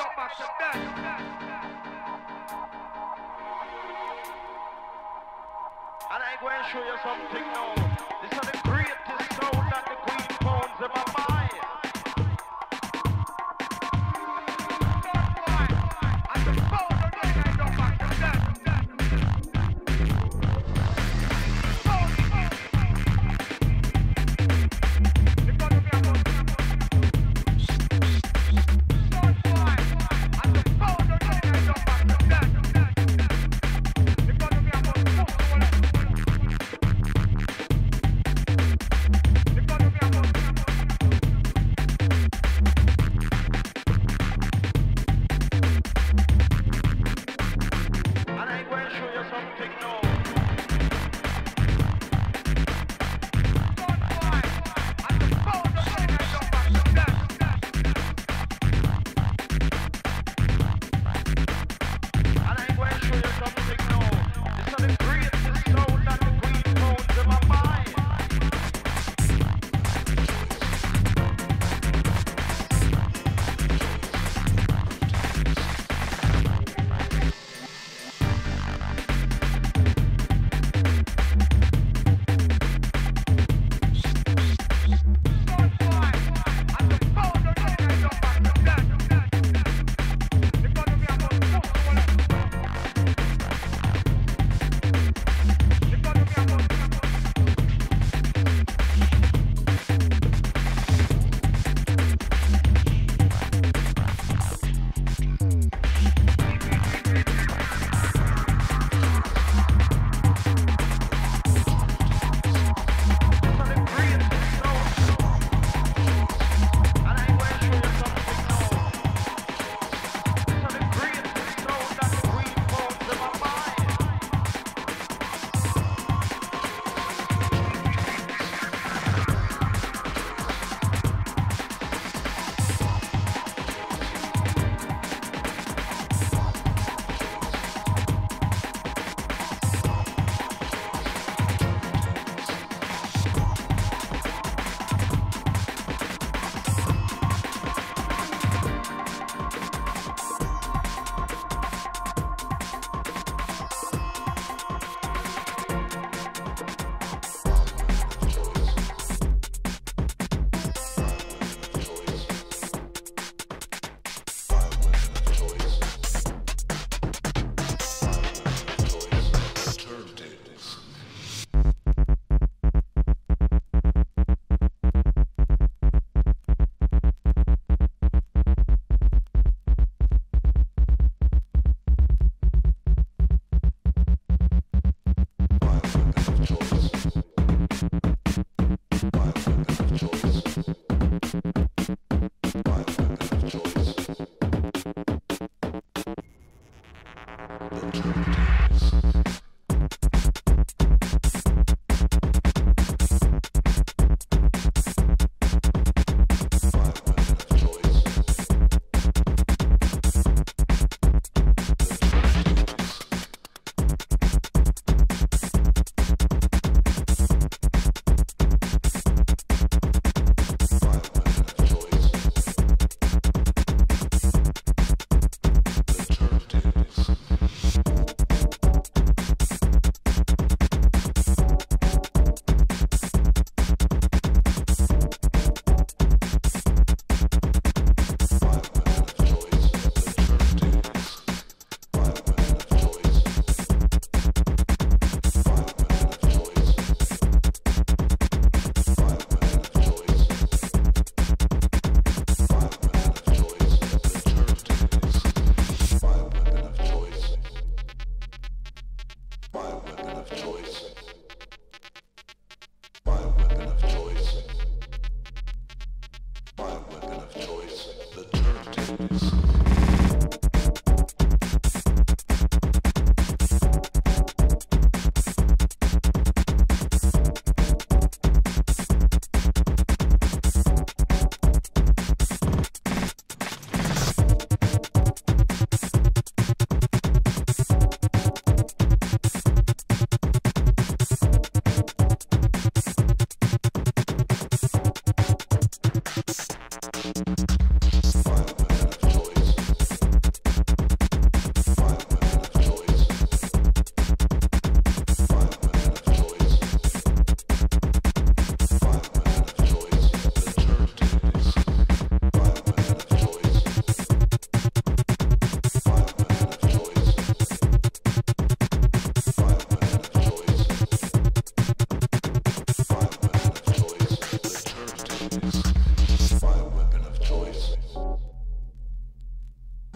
And I'm going to show you something now. This is the greatest sound that the Queen phones in my mind. And the phone again, I don't back to that.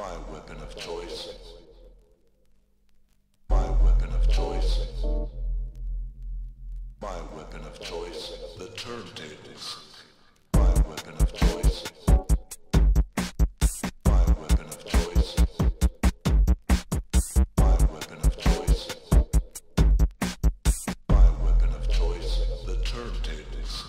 My weapon of choice. My weapon of choice. My weapon of choice. The turntables. My weapon of choice. My weapon of choice. My weapon of choice. My weapon of choice. The turntables.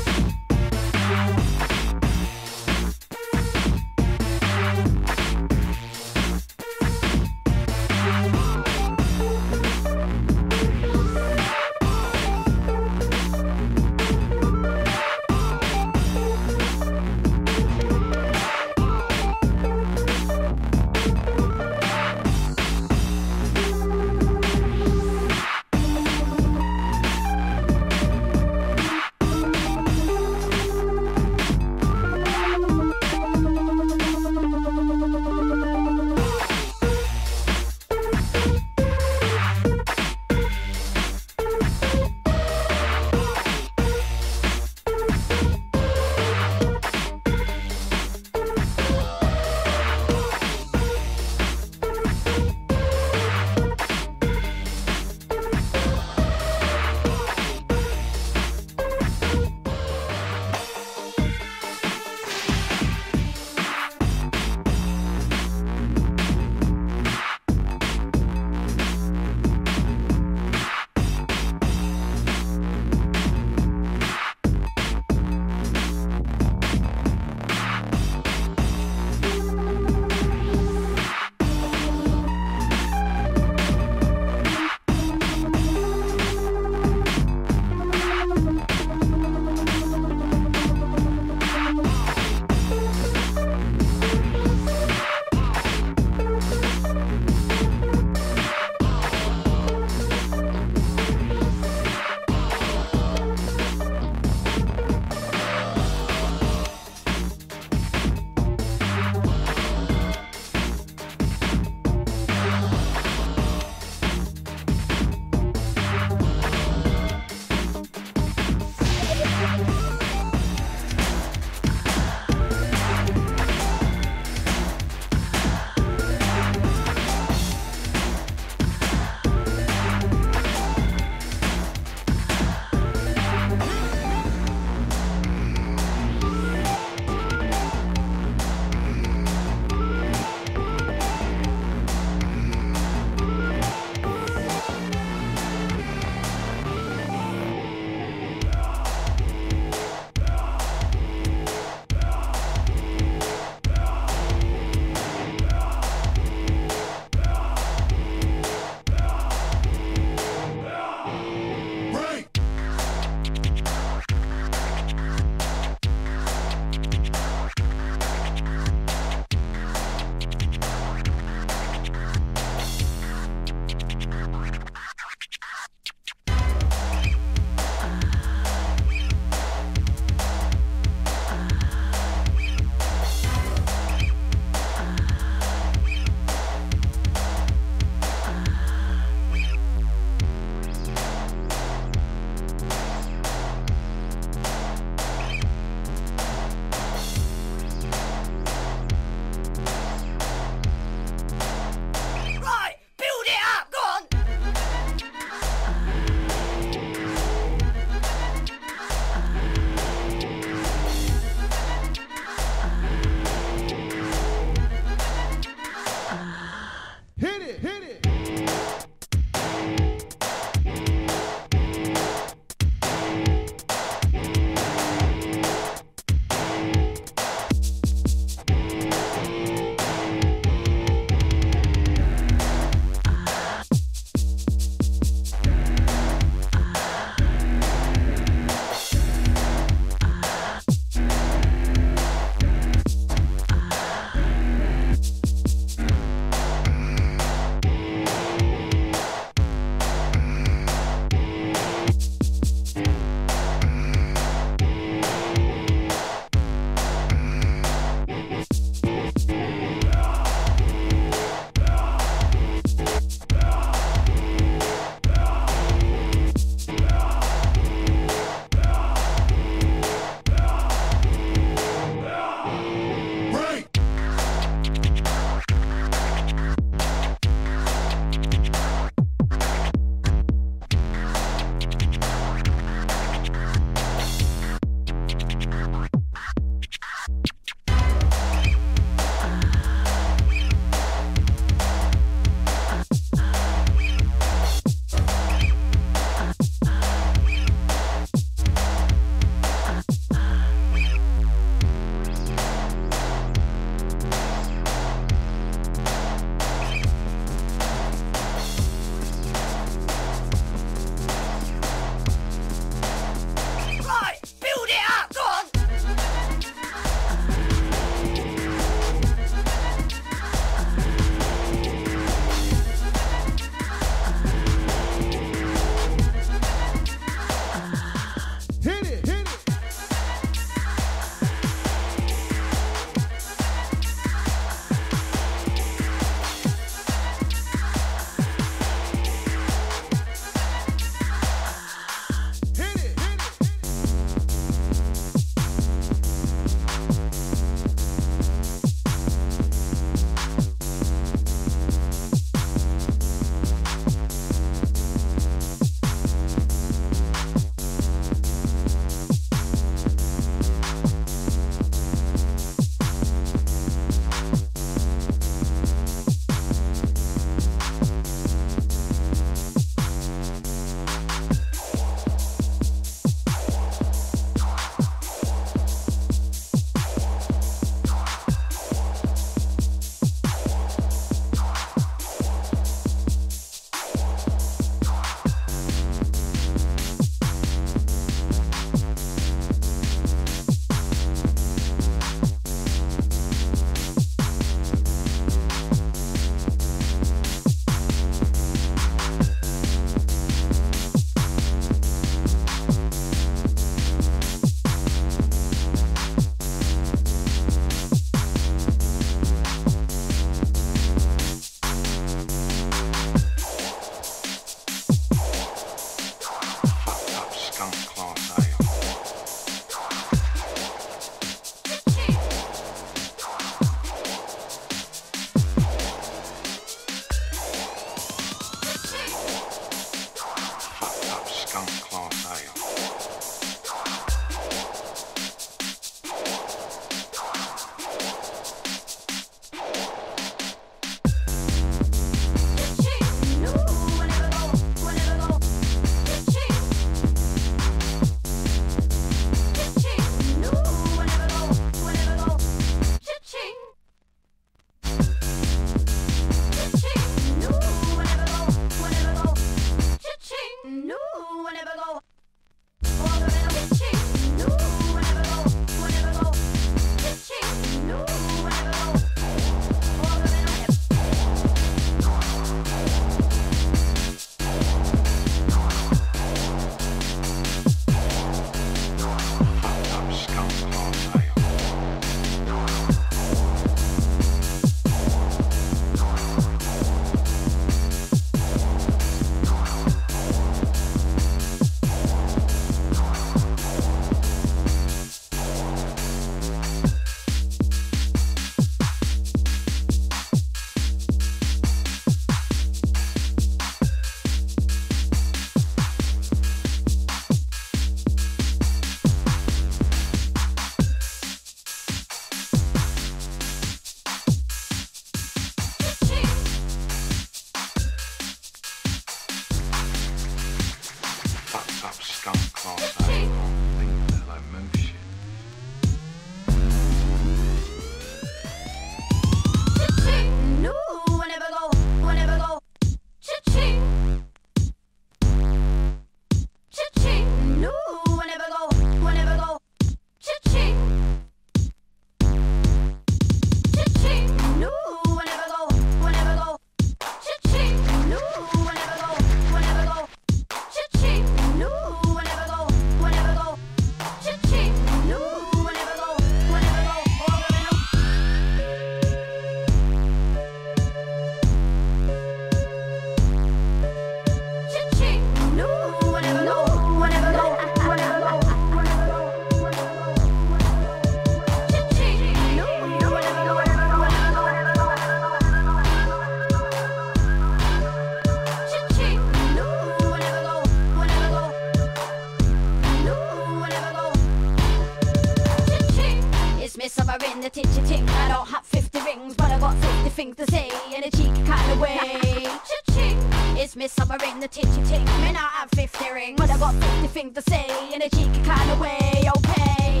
the titchy ting. I don't have 50 rings, but I got 50 things to say in a cheeky kind of way. Cha-ching. It's me summer in the titchy ting. Me not have 50 rings, but I got 50 things to say in a cheeky kind of way. Okay.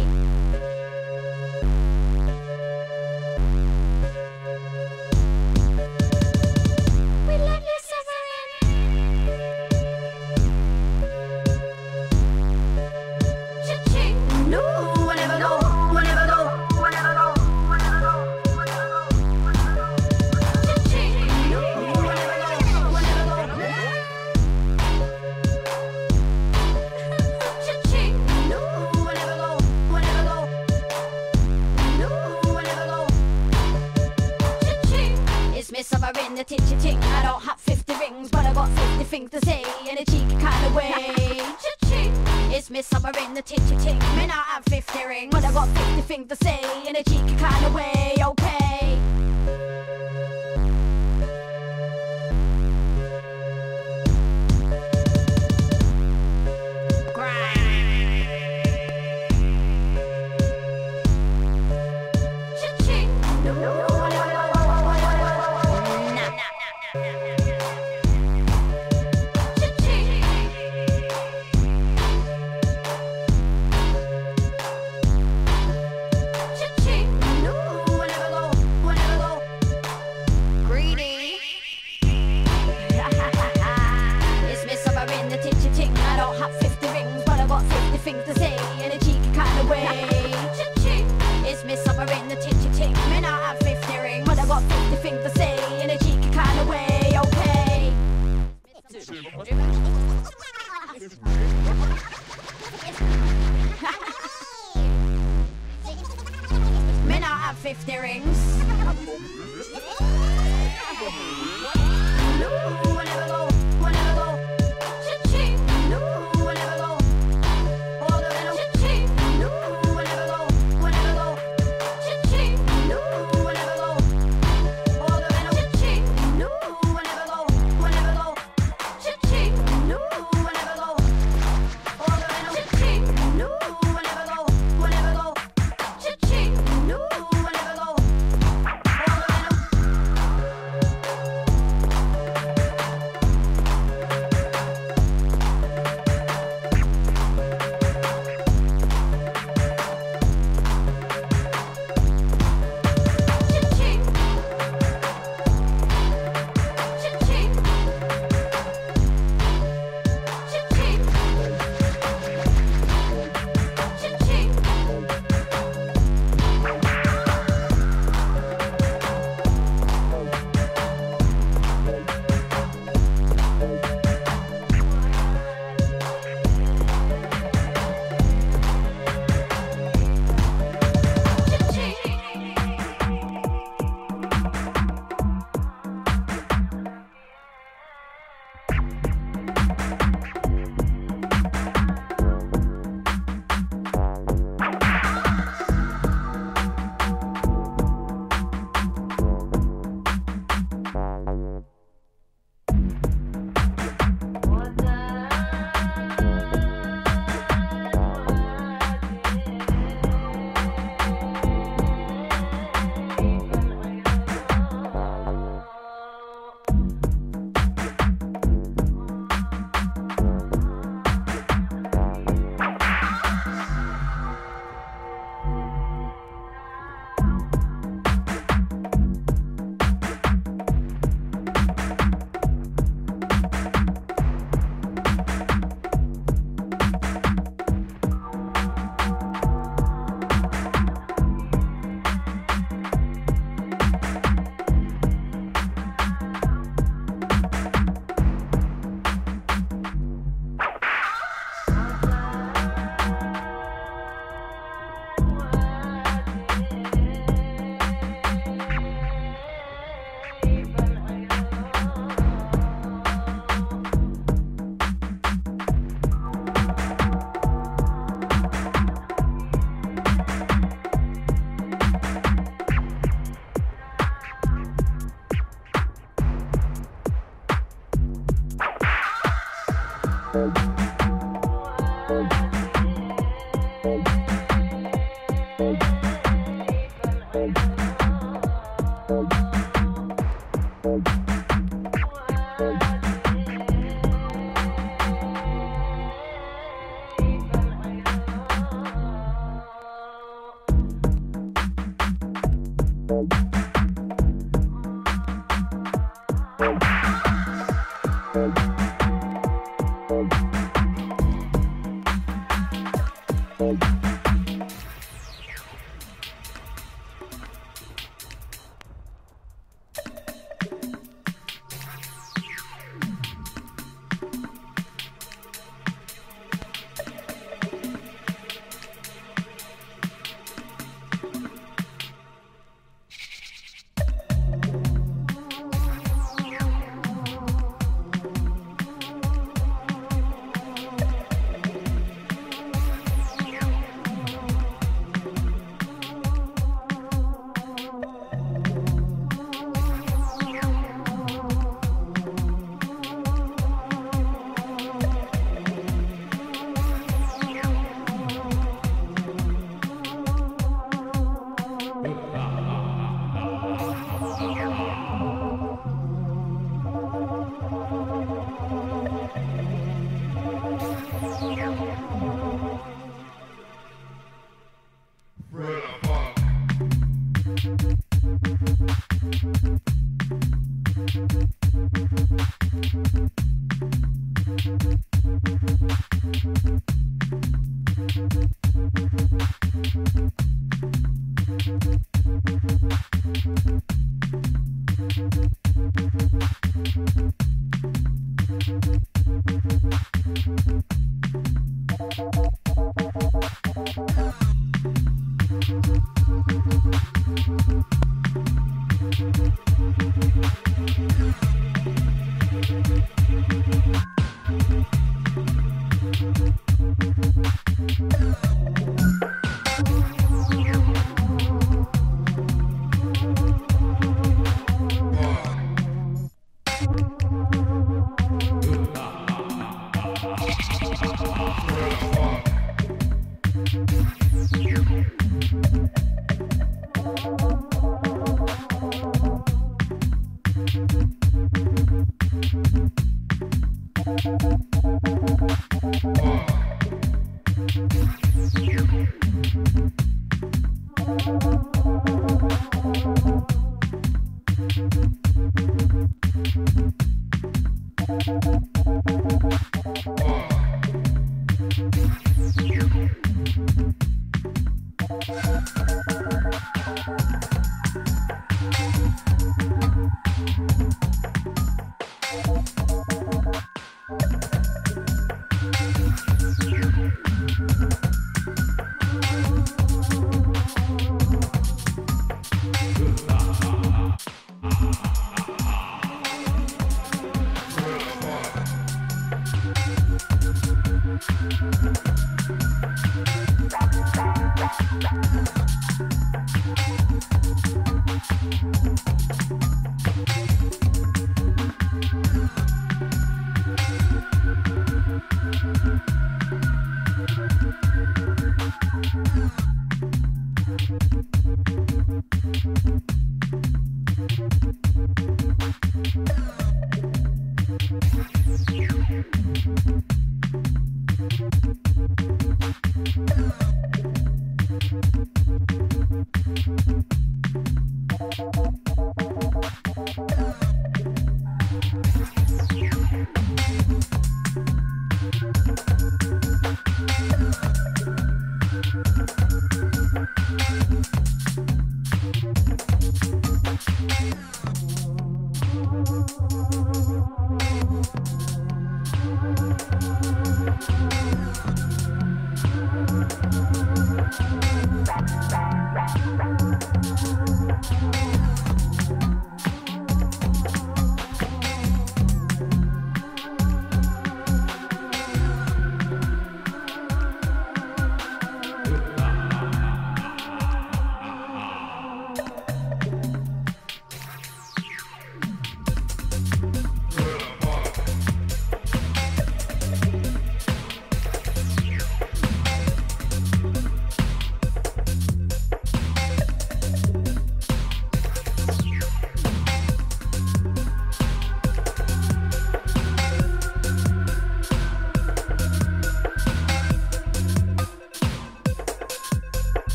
We love you, Sovereign. Cha-ching. No, I never know. I never know. I never know. I never know. Cha-ching. No, I never know. I never know. Cha-ching. No, I never know. I never know. No, I never know. Cha-ching. It's me summer in the titchy ting. I don't have 50 rings, but I got 50 things to say in a cheeky kind of way. Cha-ching. It's me summer in the titchy ting. Me not have 50 rings, but I got 50 things to say in a cheeky kind of way. Okay. Grime. Cha-ching. No, no, no. Things to say in a cheeky kind of way. It's me summer in the titchy ting. Me not have 50 rings, but I got 50 things to say in a cheeky kind of way. Okay. Me not have 50 rings. No, I never go. I never go. Cha-ching. No, I never go.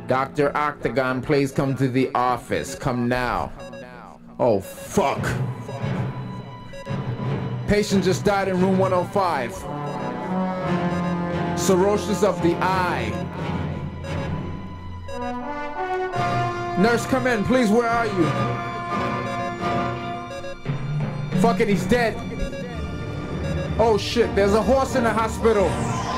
Dr. Octagon, please come to the office. Come now. Oh, fuck. Patient just died in room 105. Cirrhosis of the eye. Nurse, come in, please, where are you? Fuck it, he's dead. Oh shit, there's a horse in the hospital.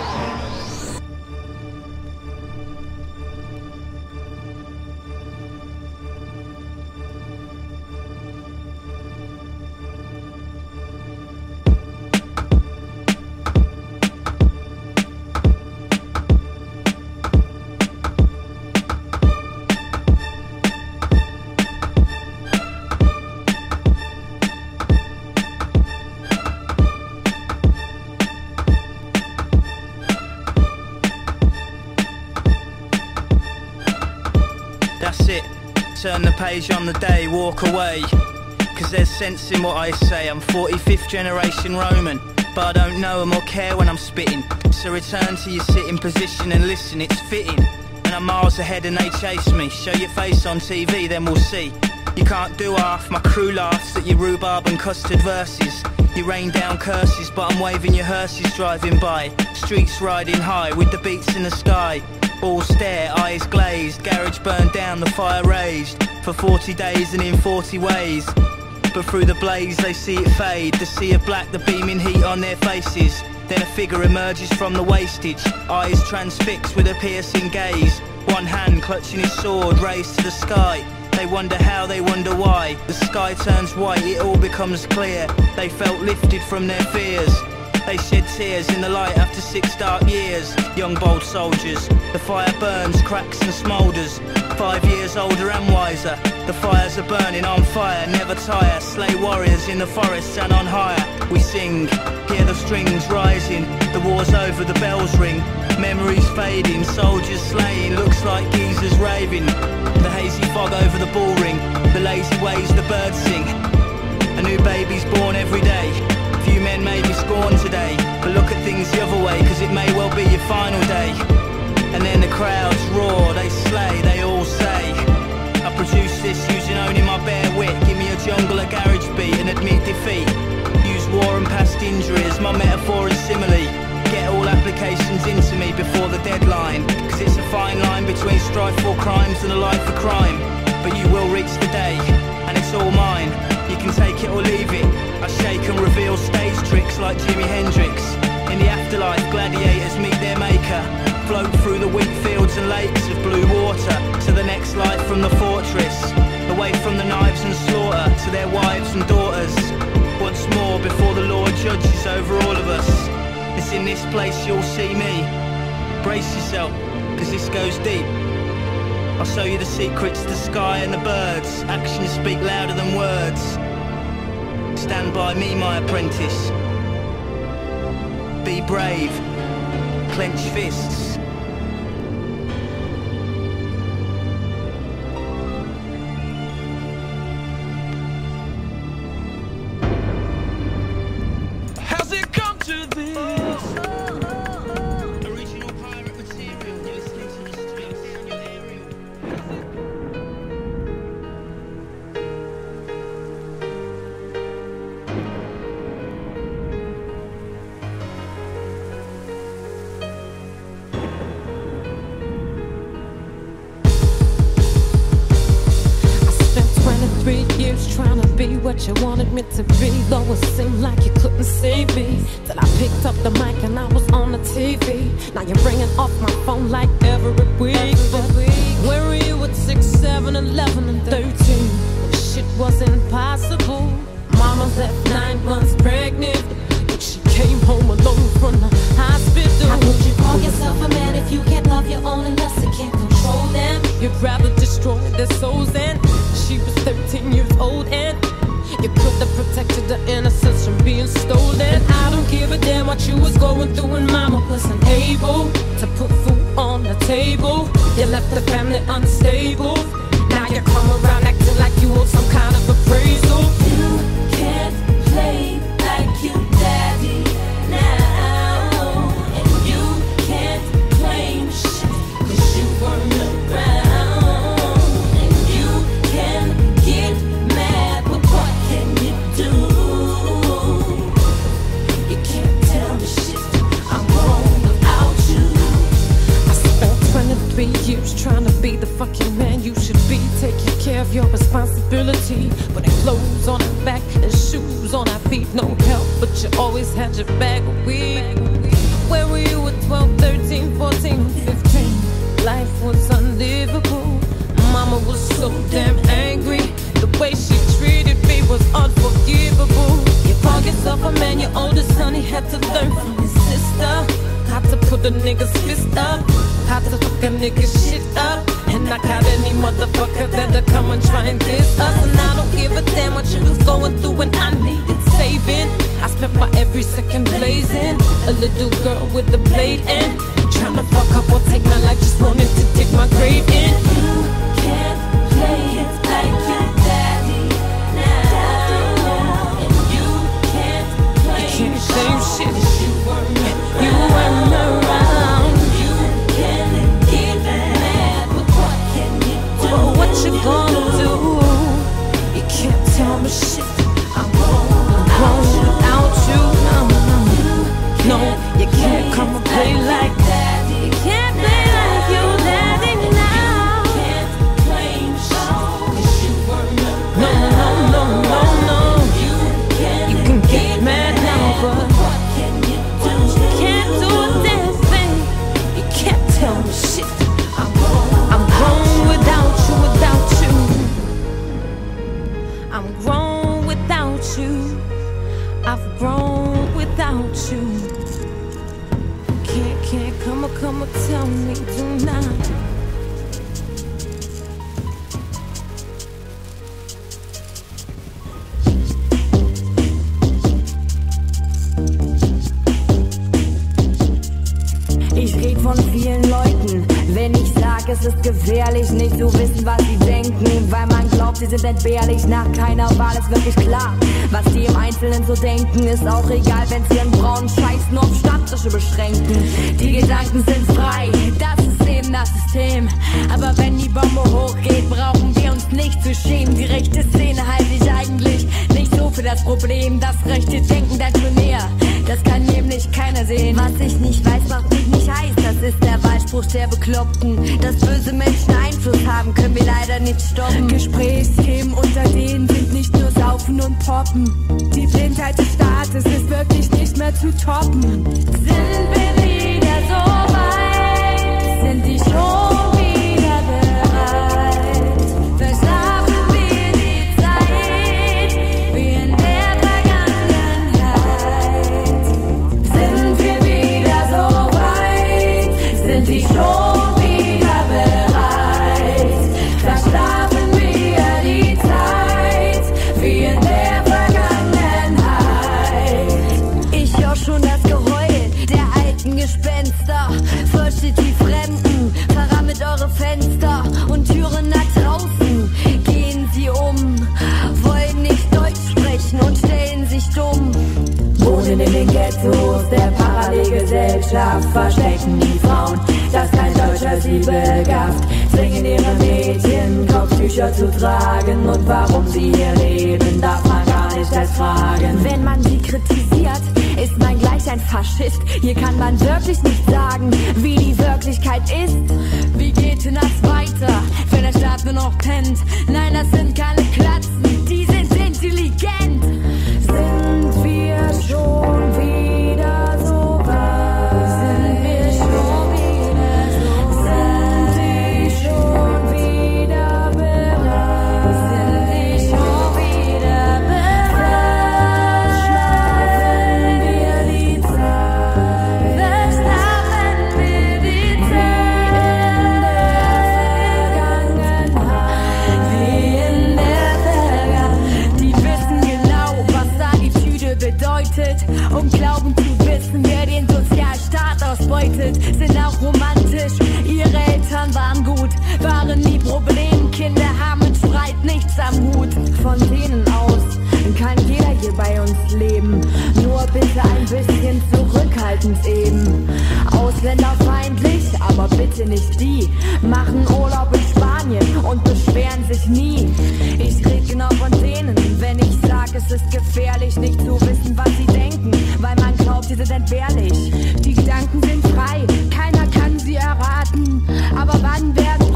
Turn the page on the day, walk away. Cause there's sense in what I say. I'm 45th generation Roman, but I don't know them or care when I'm spitting. So return to your sitting position and listen, it's fitting. And I'm miles ahead and they chase me. Show your face on TV, then we'll see. You can't do half, my crew laughs at your rhubarb and custard verses. You rain down curses, but I'm waving your hearses driving by. Streets riding high with the beats in the sky. All stare, eyes glazed, garage burned down, the fire raged for 40 days and in 40 ways. But through the blaze they see it fade, the sea of black, the beaming heat on their faces. Then a figure emerges from the wastage, eyes transfixed with a piercing gaze. One hand clutching his sword, raised to the sky. They wonder how, they wonder why. The sky turns white, it all becomes clear. They felt lifted from their fears. They shed tears in the light after 6 dark years. Young bold soldiers, the fire burns, cracks and smoulders. 5 years older and wiser, the fires are burning on fire, never tire. Slay warriors in the forests and on higher. We sing, hear the strings rising. The war's over, the bells ring. Memories fading, soldiers slain, looks like geezers raving. The hazy fog over the bull ring, the lazy ways the birds sing. A new baby's born every day. Few men may be scorned today, but look at things the other way, cause it may well be your final day. And then the crowds roar, they slay, they all say, I produced this using only my bare wit. Give me a jungle, a garage beat and admit defeat. Use war and past injuries, my metaphor is simile. Get all applications into me before the deadline, cause it's a fine line between strife for crimes and a life for crime. But you will reach the day, and it's all mine. You can take it or leave it. I shake and reveal stage tricks like Jimi Hendrix. In the afterlife, gladiators meet their maker. Float through the wheat fields and lakes of blue water to the next life from the fortress. Away from the knives and slaughter to their wives and daughters. Once more before the Lord judges over all of us. It's in this place you'll see me. Brace yourself, cause this goes deep. I'll show you the secrets, the sky and the birds. Actions speak louder than words. Stand by me, my apprentice. Be brave. Clench fists. How's it come to this? Original pirate material. You're listening to the streets and your aerial. Trying to be what you wanted me to be, though it seemed like you couldn't save me. Till I picked up the mic and I was on the TV. Now you're ringing off my phone like every week. Where were you at 6, 7, 11 and 13? This shit was impossible. Mama left 9 months pregnant, but she came home alone from the hospital. How could you call yourself a man if you can't love your own unless you can't control them? You'd rather destroy their souls, and she was 13 years old, and you could have protected the innocence from being stolen. I don't give a damn what you was going through when mama wasn't able to put food on the table. You left the family unstable. Now you come around acting like you owe some kind of appraisal. You can't play like you daddy now, and you can't claim shit cause you weren't around. was trying to be the fucking man you should be, taking care of your responsibility, putting clothes on our back and shoes on our feet. No help, but you always had your bag of weed. Where were you at 12, 13, 14, 15? Life was unlivable. Mama was so damn angry. The way she treated me was unforgivable. You call yourself a man, your oldest son, he had to learn from his sister. How to put a nigga's fist up, how to fuck a nigga's shit up, and knock out any motherfucker that'll come and try and diss us. And I don't give a damn what you was going through when I needed saving. I spent my every second blazing, a little girl with a blade in, trying to fuck up or take my life, just wanted to dig my grave in. You can't play it like your daddy now, and you can't play shit. You weren't around. You can't get mad, but what can you do? Well, what you gonna do? You can't tell me shit. I'm grown without you. No, you can't come and play like that. You can't play like your daddy now. You can't claim cause you weren't around. No. You can get mad now, but what can you do? you can't do a damn thing. You can't tell me shit. I'm grown without you. I'm grown without you. I've grown without you. Can't come and tell me tonight. Ich red von vielen Leuten, wenn ich sag, es ist gefährlich, nicht zu wissen, was sie denken, weil man glaubt, sie sind entbehrlich, nach keiner Wahl ist wirklich klar, was die im Einzelnen so denken, ist auch egal, wenn sie ihren braunen Scheiß nur auf Stammtische beschränken. Die Gedanken sind frei, das ist eben das System, aber wenn die Bombe hochgeht, brauchen wir uns nicht zu schämen. Die rechte Szene halte ich eigentlich nicht so für das Problem, das rechte Denken dann schon näher, das kann nämlich keiner sehen. Was ich nicht weiß, macht mich nicht heiß, das ist der Wahlspruch der Bekloppten. Dass böse Menschen Einfluss haben, können wir leider nicht stoppen. Gesprächsthemen unter denen sind nicht nur Saufen und Poppen. Die Blindheit des Staates ist wirklich nicht mehr zu toppen. Sind wir wieder so weit? Sind die schon wieder bereit? Verschlafen wir die Zeit, wie in der Vergangenheit? Sind wir wieder so weit? Sind die schon wieder bereit? Verschlafen wir die Zeit, wie in der Vergangenheit? Ich hör schon das Geheul der alten Gespenster. Fürchtet die Fremden, verrammelt eure Fenster und Türen nach draußen. Gehen sie um, wollen nicht Deutsch sprechen und stellen sich dumm. Wohnen in den Ghettos der Parallelgesellschaft, verstecken die Frauen, dass kein Deutscher sie begafft, zwingen ihre Mädchen Kopftücher zu tragen, und warum sie hier leben, darf man gar nicht erst fragen. Wenn man sie kritisiert, ist man gleich ein Faschist. Hier kann man wirklich nicht sagen, wie die Wirklichkeit ist. Wie geht denn das weiter, wenn der Staat nur noch pennt? Nein, das sind keine Klatzen, die sind intelligent. Sind wir schon wieder so weit? Sind wir schon wieder so weit? Sind die schon wieder bereit? Sind die schon wieder bereit? Verschlafen wir die Zeit? Verschlafen wir die Zeit? Wie in der Vergangenheit. Die wissen genau, was Attitüde bedeutet, und glauben zu wissen, wer den Sozialstaat ausbeutet. Sind auch romantisch, ihre Eltern waren gut, waren nie Problemkinder, haben mit Streit nichts am Hut. Von denen aus kann jeder hier bei uns leben, nur bitte ein bisschen zurückhaltend eben. Ausländerfeindlich, aber bitte nicht die, machen Urlaub in Spanien und beschweren sich nie. Ich red genau von denen, wenn ich sag, es ist gefährlich, nicht zu wissen, was sie denken, weil man glaubt, sie sind entbehrlich. Die Gedanken sind frei, keiner kann sie erraten, aber wann werden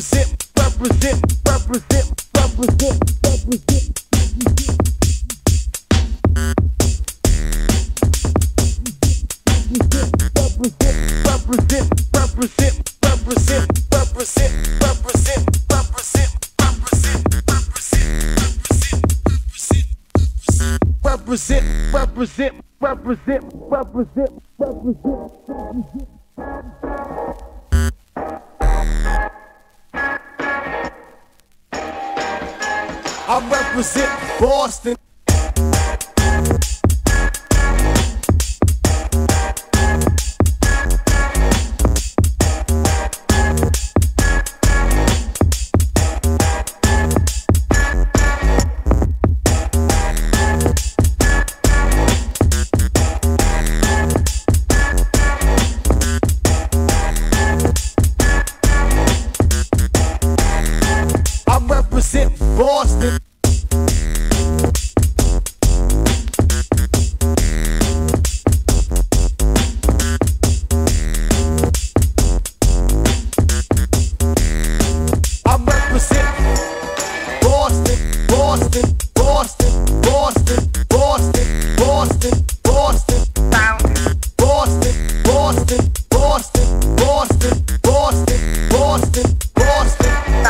represent, represent, represent, represent, represent. Represent, represent, represent, represent, represent, represent, represent, represent, represent, represent, represent, represent. I represent Boston. Boston. I represent Boston, Boston, Boston, Boston, Boston, Boston, Boston, Boston, Boston, Boston, Boston, Boston, Boston, Boston.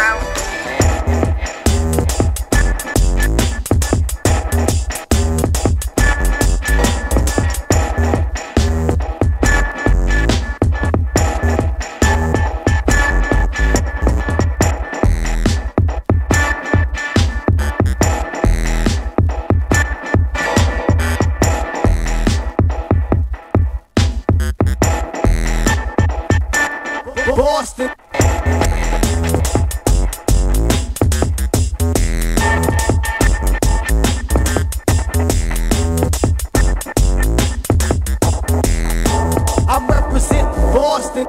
Boston. I represent Boston.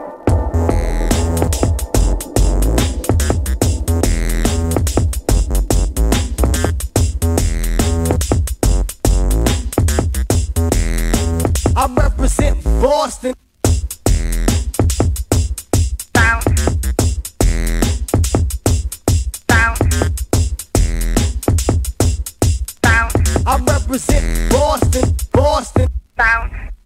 I represent Boston. I represent Boston, Boston.